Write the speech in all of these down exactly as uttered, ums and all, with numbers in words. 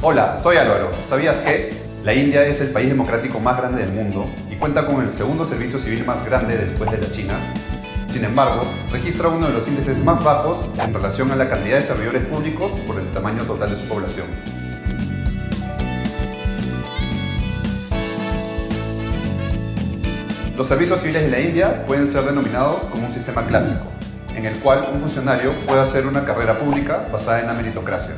Hola, soy Álvaro. ¿Sabías que la India es el país democrático más grande del mundo y cuenta con el segundo servicio civil más grande después de la China? Sin embargo, registra uno de los índices más bajos en relación a la cantidad de servidores públicos por el tamaño total de su población. Los servicios civiles de la India pueden ser denominados como un sistema clásico, en el cual un funcionario puede hacer una carrera pública basada en la meritocracia.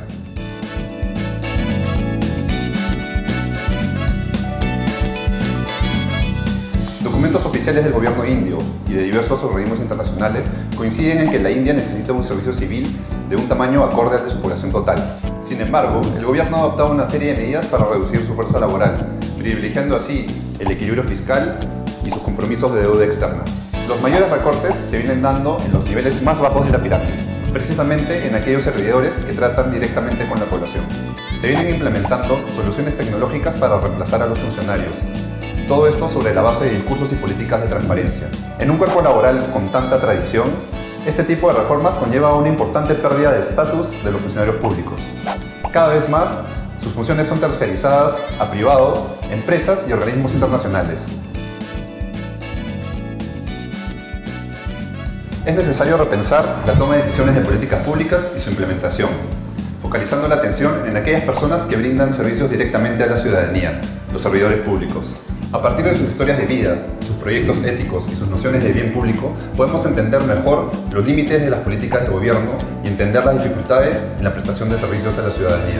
Documentos oficiales del gobierno indio y de diversos organismos internacionales coinciden en que la India necesita un servicio civil de un tamaño acorde al de su población total. Sin embargo, el gobierno ha adoptado una serie de medidas para reducir su fuerza laboral, privilegiando así el equilibrio fiscal y sus compromisos de deuda externa. Los mayores recortes se vienen dando en los niveles más bajos de la pirámide, precisamente en aquellos servidores que tratan directamente con la población. Se vienen implementando soluciones tecnológicas para reemplazar a los funcionarios. Todo esto sobre la base de discursos y políticas de transparencia. En un cuerpo laboral con tanta tradición, este tipo de reformas conlleva una importante pérdida de estatus de los funcionarios públicos. Cada vez más, sus funciones son tercerizadas a privados, empresas y organismos internacionales. Es necesario repensar la toma de decisiones de políticas públicas y su implementación, focalizando la atención en aquellas personas que brindan servicios directamente a la ciudadanía, los servidores públicos. A partir de sus historias de vida, sus proyectos éticos y sus nociones de bien público, podemos entender mejor los límites de las políticas de gobierno y entender las dificultades en la prestación de servicios a la ciudadanía.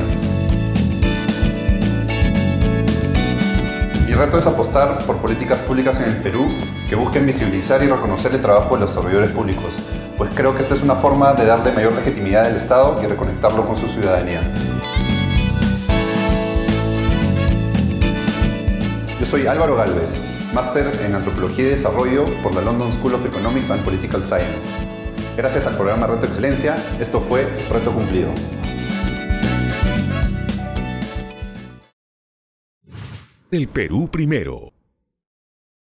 Mi reto es apostar por políticas públicas en el Perú que busquen visibilizar y reconocer el trabajo de los servidores públicos, pues creo que esta es una forma de darle mayor legitimidad al Estado y reconectarlo con su ciudadanía. Yo soy Álvaro Gálvez, máster en Antropología y Desarrollo por la London School of Economics and Political Science. Gracias al programa Reto Excelencia, esto fue Reto Cumplido. El Perú primero.